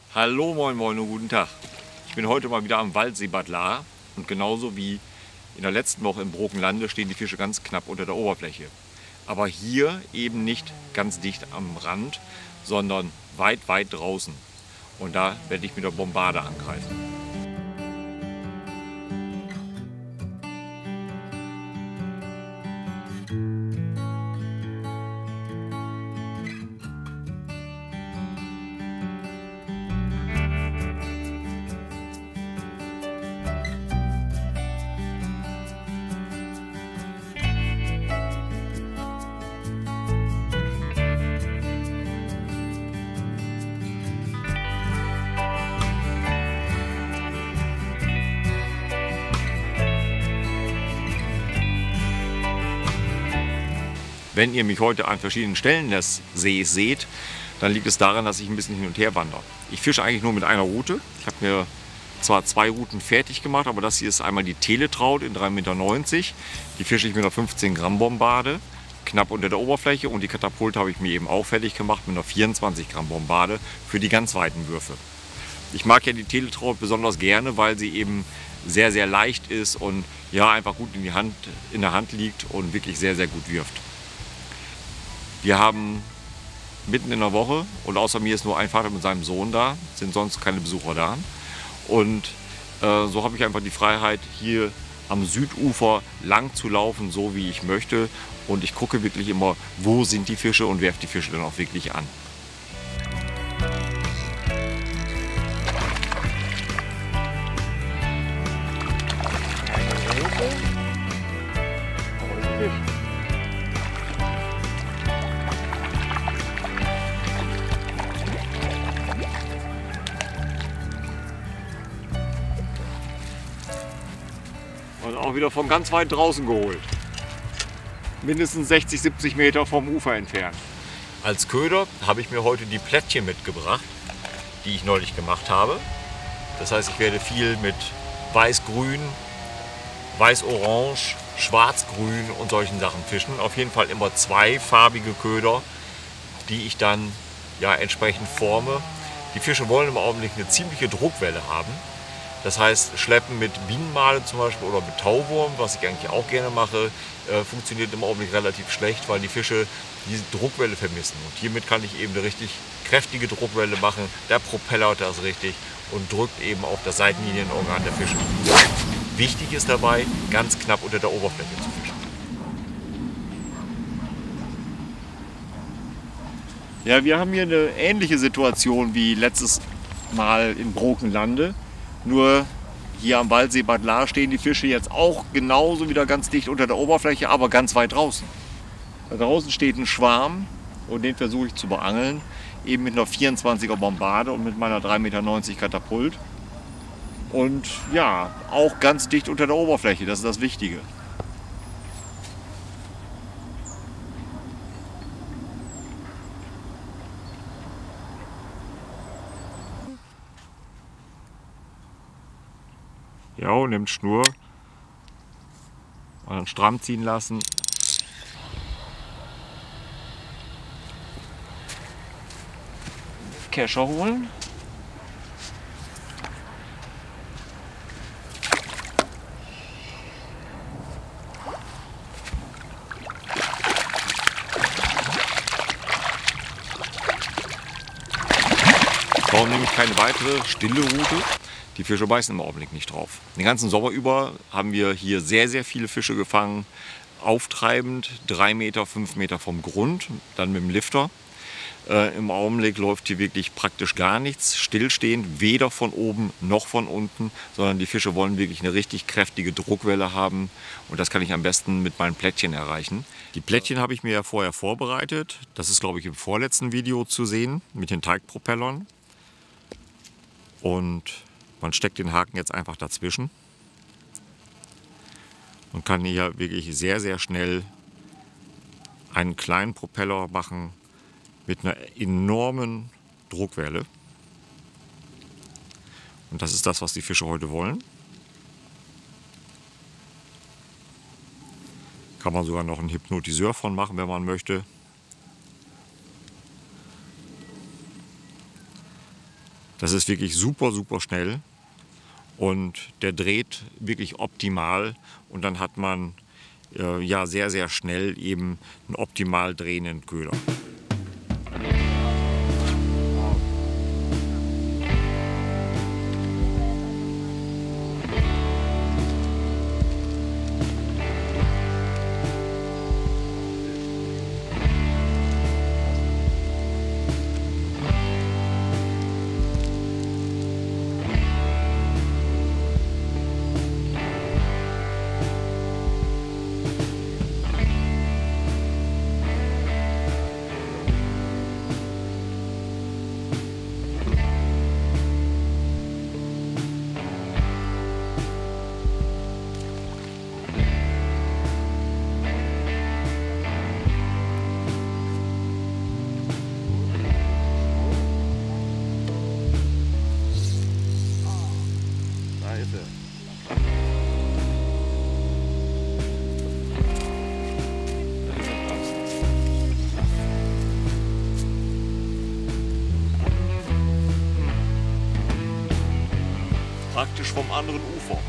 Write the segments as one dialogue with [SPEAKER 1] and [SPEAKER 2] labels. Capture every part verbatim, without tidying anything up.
[SPEAKER 1] Hallo, moin moin und guten Tag. Ich bin heute mal wieder am Waldsee Bad Lahr und genauso wie in der letzten Woche im Brokenlande stehen die Fische ganz knapp unter der Oberfläche. Aber hier eben nicht ganz dicht am Rand, sondern weit, weit draußen. Und da werde ich mit der Bombarde angreifen. Wenn ihr mich heute an verschiedenen Stellen des Sees seht, dann liegt es daran, dass ich ein bisschen hin und her wandere. Ich fische eigentlich nur mit einer Route. Ich habe mir zwar zwei Routen fertig gemacht, aber das hier ist einmal die Teletraut in drei Meter neunzig. Die fische ich mit einer fünfzehn Gramm Bombarde, knapp unter der Oberfläche. Und die Katapulte habe ich mir eben auch fertig gemacht mit einer vierundzwanzig Gramm Bombarde für die ganz weiten Würfe. Ich mag ja die Teletraut besonders gerne, weil sie eben sehr, sehr leicht ist und ja, einfach gut in, die Hand, in der Hand liegt und wirklich sehr, sehr gut wirft. Wir haben mitten in der Woche und außer mir ist nur ein Vater mit seinem Sohn da, sind sonst keine Besucher da. Und äh, so habe ich einfach die Freiheit, hier am Südufer lang zu laufen, so wie ich möchte. Und ich gucke wirklich immer, wo sind die Fische und werfe die Fische dann auch wirklich an. Und auch wieder von ganz weit draußen geholt. Mindestens sechzig, siebzig Meter vom Ufer entfernt. Als Köder habe ich mir heute die Plättchen mitgebracht, die ich neulich gemacht habe. Das heißt, ich werde viel mit Weiß-Grün, Weiß-Orange, Schwarz-Grün und solchen Sachen fischen. Auf jeden Fall immer zweifarbige Köder, die ich dann ja, entsprechend forme. Die Fische wollen im Augenblick eine ziemliche Druckwelle haben. Das heißt, Schleppen mit Bienenmade zum Beispiel oder mit Tauwurm, was ich eigentlich auch gerne mache, äh, funktioniert im Augenblick relativ schlecht, weil die Fische diese Druckwelle vermissen. Und hiermit kann ich eben eine richtig kräftige Druckwelle machen. Der Propeller das richtig und drückt eben auf das Seitenlinienorgan der Fische. Wichtig ist dabei, ganz knapp unter der Oberfläche zu fischen. Ja, wir haben hier eine ähnliche Situation wie letztes Mal in Brokenlande. Nur hier am Waldsee Bad Lahr stehen die Fische jetzt auch genauso wieder ganz dicht unter der Oberfläche, aber ganz weit draußen. Da draußen steht ein Schwarm und den versuche ich zu beangeln, eben mit einer vierundzwanziger Bombarde und mit meiner drei Meter neunzig Katapult. Und ja, auch ganz dicht unter der Oberfläche, das ist das Wichtige. Ja, und nimmt Schnur und dann stramm ziehen lassen. Kescher holen. Warum nehme ich keine weitere stille Route? Die Fische beißen im Augenblick nicht drauf. Den ganzen Sommer über haben wir hier sehr, sehr viele Fische gefangen, auftreibend, drei Meter, fünf Meter vom Grund, dann mit dem Lifter. Äh, Im Augenblick läuft hier wirklich praktisch gar nichts, stillstehend, weder von oben noch von unten, sondern die Fische wollen wirklich eine richtig kräftige Druckwelle haben und das kann ich am besten mit meinen Plättchen erreichen. Die Plättchen habe ich mir ja vorher vorbereitet, das ist glaube ich im vorletzten Video zu sehen, mit den Teigpropellern. Und man steckt den Haken jetzt einfach dazwischen und kann hier wirklich sehr, sehr schnell einen kleinen Propeller machen mit einer enormen Druckwelle. Und das ist das, was die Fische heute wollen. Kann man sogar noch einen Hypnotiseur von machen, wenn man möchte. Das ist wirklich super, super schnell und der dreht wirklich optimal und dann hat man äh, ja sehr, sehr schnell eben einen optimal drehenden Köder. Praktisch vom anderen Ufer.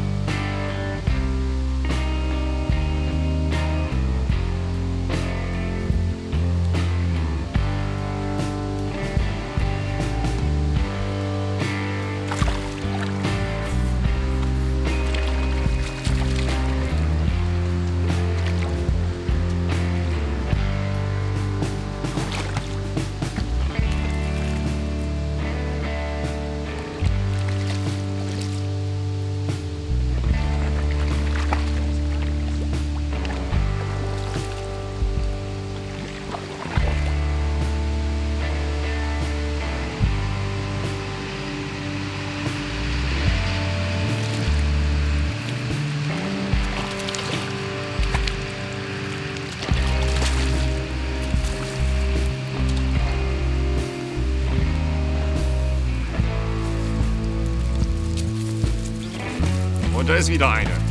[SPEAKER 1] Und da ist wieder eine.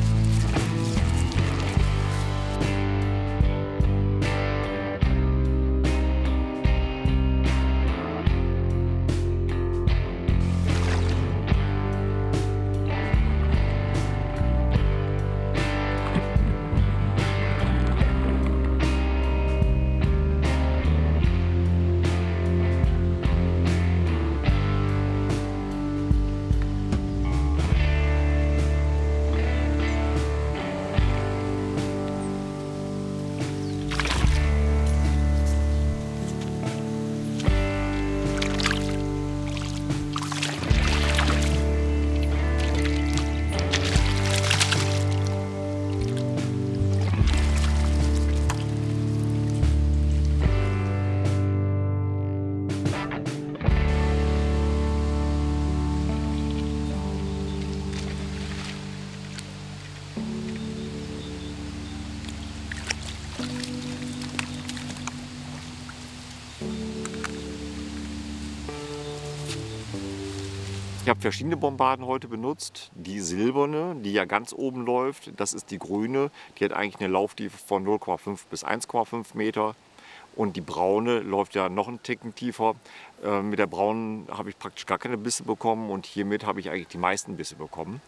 [SPEAKER 1] Ich habe verschiedene Bombarden heute benutzt. Die silberne, die ja ganz oben läuft, das ist die grüne. Die hat eigentlich eine Lauftiefe von null Komma fünf bis eins Komma fünf Meter. Und die braune läuft ja noch einen Ticken tiefer. Äh, mit der braunen habe ich praktisch gar keine Bisse bekommen und hiermit habe ich eigentlich die meisten Bisse bekommen.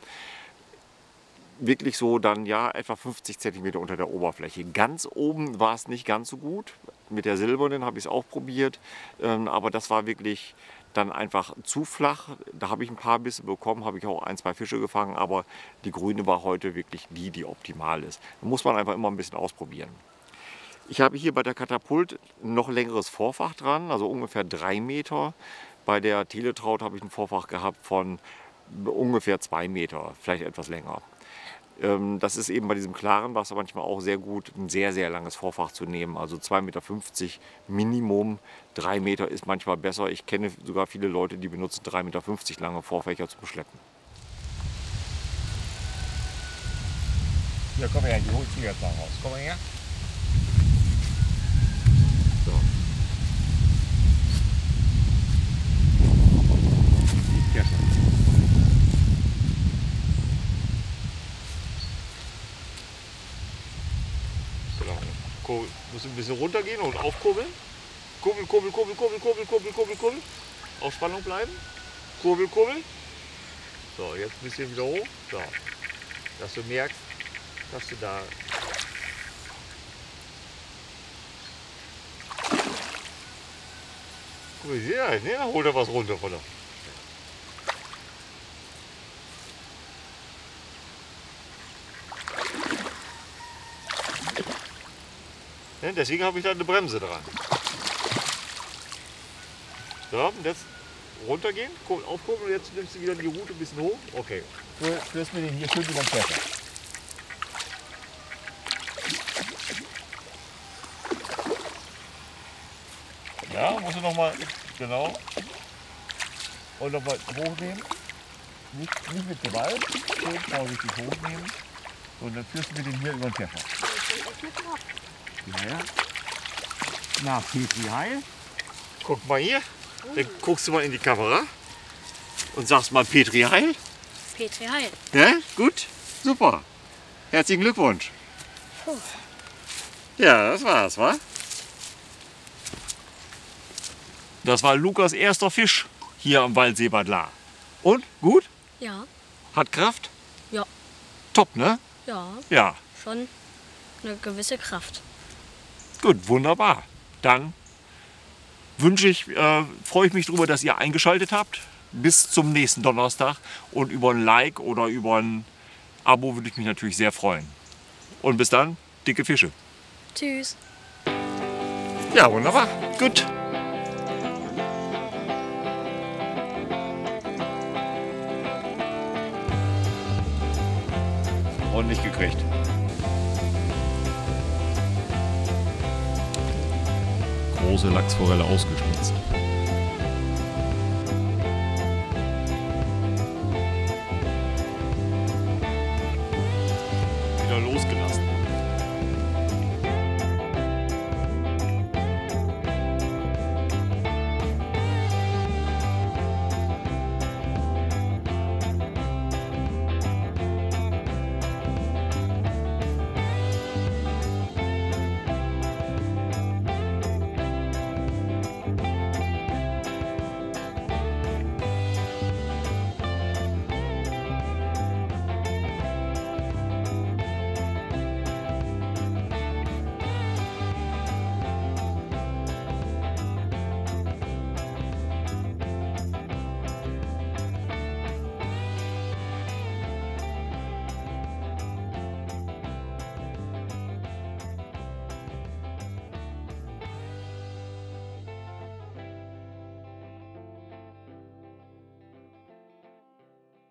[SPEAKER 1] Wirklich so dann ja etwa fünfzig Zentimeter unter der Oberfläche. Ganz oben war es nicht ganz so gut. Mit der silbernen habe ich es auch probiert, ähm, aber das war wirklich dann einfach zu flach. Da habe ich ein paar Bisse bekommen, habe ich auch ein, zwei Fische gefangen, aber die grüne war heute wirklich die, die optimal ist. Da muss man einfach immer ein bisschen ausprobieren. Ich habe hier bei der Katapult noch längeres Vorfach dran, also ungefähr drei Meter. Bei der Teletraut habe ich ein Vorfach gehabt von ungefähr zwei Meter, vielleicht etwas länger. Das ist eben bei diesem klaren Wasser manchmal auch sehr gut, ein sehr, sehr langes Vorfach zu nehmen. Also zwei Meter fünfzig Minimum, drei Meter ist manchmal besser. Ich kenne sogar viele Leute, die benutzen drei Meter fünfzig lange Vorfächer zum Beschleppen.
[SPEAKER 2] Ja, komm her, die holst du jetzt mal raus. Komm mal her.
[SPEAKER 1] So.
[SPEAKER 2] Ja, schon.
[SPEAKER 1] Kurbel. Musst du ein bisschen runtergehen und aufkurbeln. Kurbel, kurbel, kurbel, kurbel, kurbel, kurbel, kurbel, kurbel. Auf Spannung bleiben. Kurbel, Kurbel. So, jetzt ein bisschen wieder hoch. So, dass du merkst, dass du da... Guck mal, ja, ne, da holt er was runter von der. Ne, deswegen habe ich da eine Bremse dran. So, und jetzt runtergehen, aufgucken und jetzt nimmst du wieder die Route ein bisschen hoch. Okay. Du führst mir den hier schön über den Pfeffer. Ja, musst du nochmal, genau. Und nochmal hochnehmen. Nicht, nicht mit Gewalt, schön vorsichtig hochnehmen. Und dann führst du mir den hier über den Pfeffer. Ja, ja. Na, Petri Heil. Guck mal hier. Dann guckst du mal in die Kamera und sagst mal Petri Heil.
[SPEAKER 3] Petri Heil.
[SPEAKER 1] Ja, gut, super. Herzlichen Glückwunsch.
[SPEAKER 3] Puh.
[SPEAKER 1] Ja, das war's, wa? Das war Lukas erster Fisch hier am Waldsee Bad Lahr. Und? Gut?
[SPEAKER 3] Ja.
[SPEAKER 1] Hat Kraft?
[SPEAKER 3] Ja.
[SPEAKER 1] Top, ne?
[SPEAKER 3] Ja.
[SPEAKER 1] Ja.
[SPEAKER 3] Schon eine gewisse Kraft.
[SPEAKER 1] Gut, wunderbar. Dann wünsche ich, äh, freue ich mich darüber, dass ihr eingeschaltet habt. Bis zum nächsten Donnerstag. Und über ein Like oder über ein Abo würde ich mich natürlich sehr freuen. Und bis dann, dicke Fische.
[SPEAKER 3] Tschüss.
[SPEAKER 1] Ja, wunderbar. Gut. Ordentlich gekriegt. Große Lachsforelle ausgeschnitzt.